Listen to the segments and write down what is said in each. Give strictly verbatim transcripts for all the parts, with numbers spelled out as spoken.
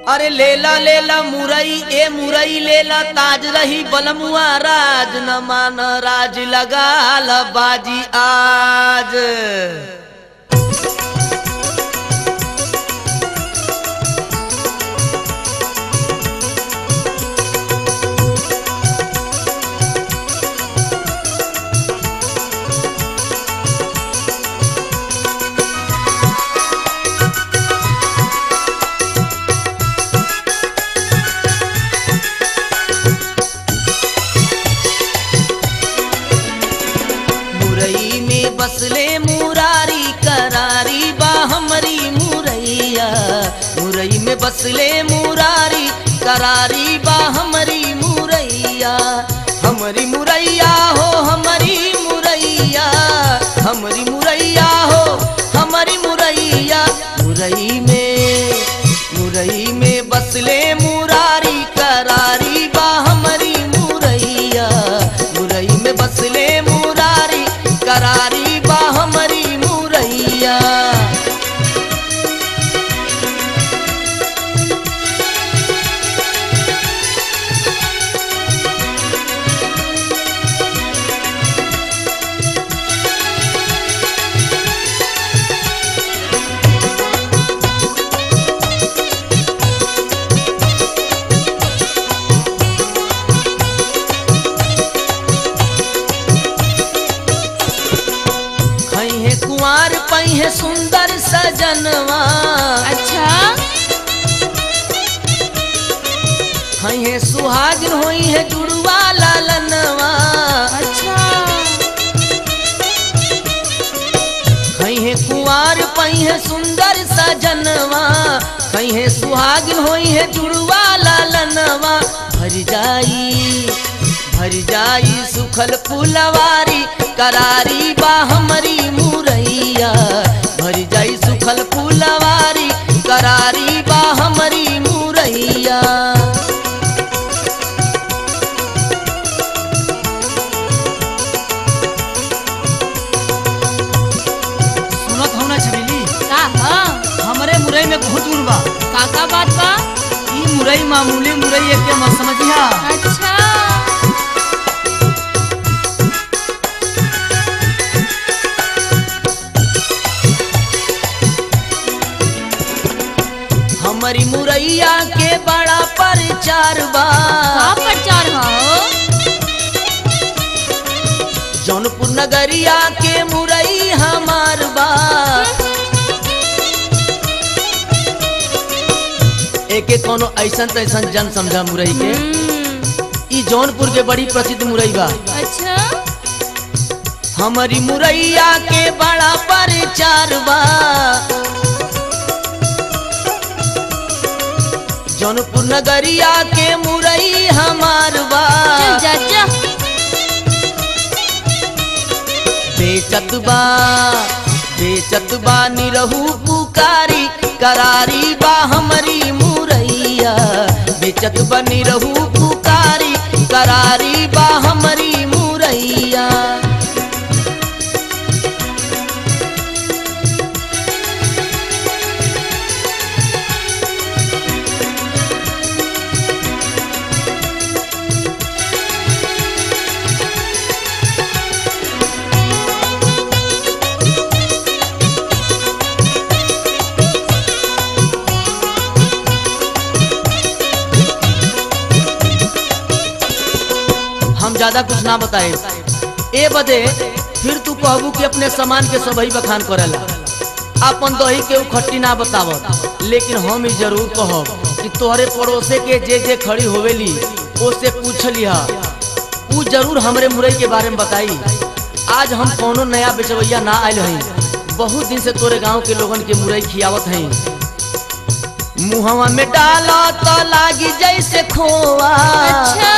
अरे लेला लेला मुरई ए मुरई लेला ताज रही बलमुआ राज न मान राज लगा ल बाजी आज। बसले मुरारी करारी बा हमरी मुरैया, मुरई में बसले मुरारी करारी बा हमरी मुरैया। हमरी मुरैया हो हमरी मुरैया, हमरी मुरैया हो हमरी मुरैया। मुरई में मुरई में बसले मुरारी करारी बा हमरी मुरैया, मुरई में बसले मुरारी करारी बा हमरी मुरैया। कुंवार पई है सुंदर सजनवा, अच्छा हई है सुहागिन होई है जुड़वा लालनवा, अच्छा हई है कुंवार पई है सुंदर सजनवा, हई है सुहागिन होई है जुड़वा लालनवा। भर जाई भर जाई सुखल फुलवारी करारी बा हमरी मुरैया, भर जाई सुखल फुलवारी करारी बा हमरी मुरैया। सुनत हो ना छबीली का हाँ हमरे मुरई में बहुत गुण बा। का का बात बा? ई मुरई मामूली मुरई एक के मत समझिया। अच्छा हमारी मुरैया के बड़ा प्रचार बा। का प्रचार हो? जौनपुर नगरिया के मुरई हमार बा। एक एक कोनो ऐसन तैसन जन समझा मुरई के। ई जौनपुर के बड़ी प्रसिद्ध मुरई बा। अच्छा हमारी मुरैया के बड़ा प्रचार बा। जौनपुर नगरिया के मुरई हमार बा। चल जा जा बेचत बा बेचत बा निरहू पुकारी करारी बा हमरी मुरैया, बेचत बा निरहू पुकारी करारी बा हमरी मुरैया। हम ज्यादा कुछ ना बताए ए बदे फिर तू कहबू कि अपने सामान के सबही बखान करेला, अपन दही के खट्टी ना बतावत। लेकिन हम ही जरूर कहब कि तोहरे पड़ोसे के जे जे खड़ी होवेली ओसे पूछ लिहा, ऊ जरूर हमरे मुरई के बारे में बताई। आज हम कोनो नया बेचवैया ना आयल हई, बहुत दिन से तोरे गांव के लोगन के मुरई खियावत हई। मुहवा में डाला तो लागी जैसे खोआ। अच्छा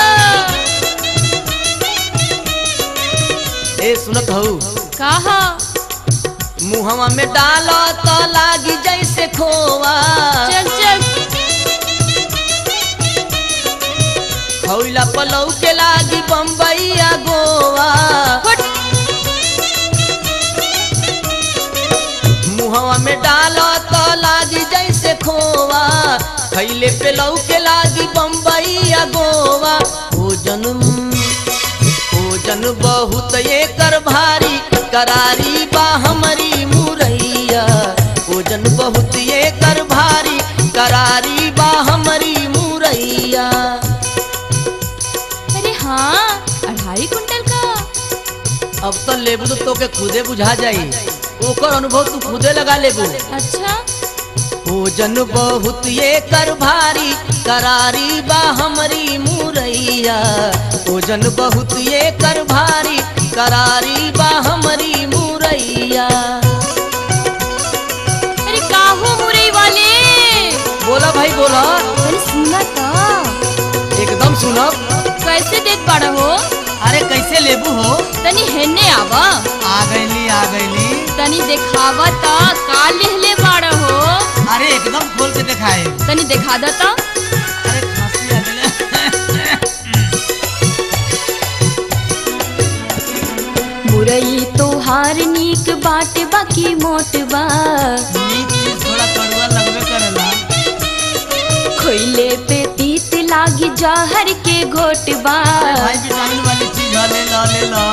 ए सुनत हूँ कहा मुहवा में डालो तो लागी जैसे खोआ। चल चल खौला पलौ के लागी बम्बईया गोवा। मुहवा में डालो तो लागी जैसे खोवा, खैले पे लौके लागी बम्बई या गोवा। ओजन ओजन बहुत एकर भारी, करारी बा हमारी मुरैया। ओजन बहुत एकर भारी, करारी बा हमारी मुरैया। अरे हाँ, अढ़ाई कुंटल का। अब तो लेबू तो तोके खुदे बुझा जाई, ओकर अनुभव तू खुदे लगा लेबू। अच्छा, ओजन बहुत एकर भारी, करारी बा हमारी मुरैया। ओजन बहुत एकर भारी, करारी बा हमारी मुरैया। अरे काहो मुरई वाले, बोला भाई बोला। अरे सुना तो, एकदम सुनब। कैसे देख पड़ा हो? अरे कैसे लेबू हो? तनी हेने आवा, आ गईली आ गईली। तनी देखावा ता का लेहले बाड़ा हो। अरे एकदम खोल के दिखाए। तनी देखा दता। अरे खांसी आ गइले। मुरई तोहार नीक बाटे बाकी मोट बा, नीक चीज थोड़ा कड़वा लगबे करेला। खोइले पे तीत लागी जहर के घोट बा। अरे भाई विटामिन वाली चीज है, ले लो ले लो।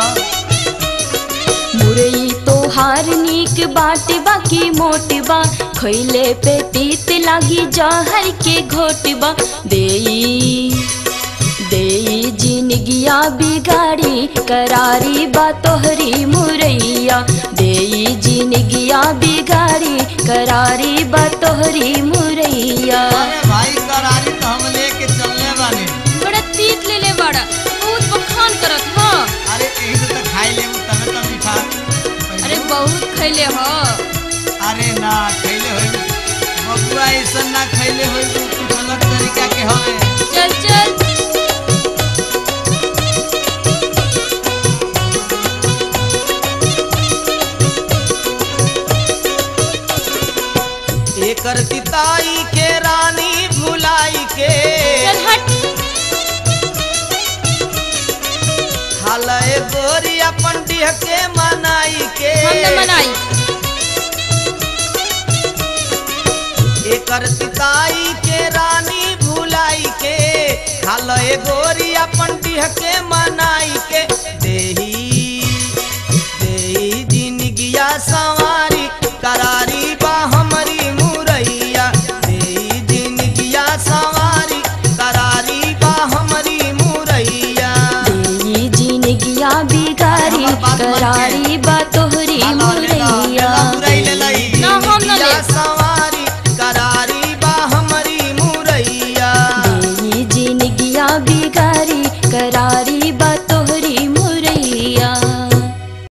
मुरई तोहार नीक बाटे बाकी मोट बा, खइले पे तीत लागी जहर के घोट बा। देई देई जिंदगिया बिगाड़ी, करारी बा तोहरी मुरैया। देई जिंदगिया बिगाड़ी, करारी बा तोहरी मुरैया। अरे भाई करारी तो हम लेके चलने वाले। बड़ा तीत ले ले बड़ा, बहुत बखान करत ह। अरे यही से तो खाई ले तबे तो मीठा। अरे बहुत खइले ह। अरे ना खैले होई बबुआ, ऐसा ना खैले होई, कुछ अलग तरीका के हवे। चल चल। एकर तिताई के रानी भुलाई के, चल हट। खाले गोरी अपन डिह के मनाई के। हम न मनाई। एकर तिताई के रानी भुलाई के, खाले गोरी अपन डिह के मनाई के।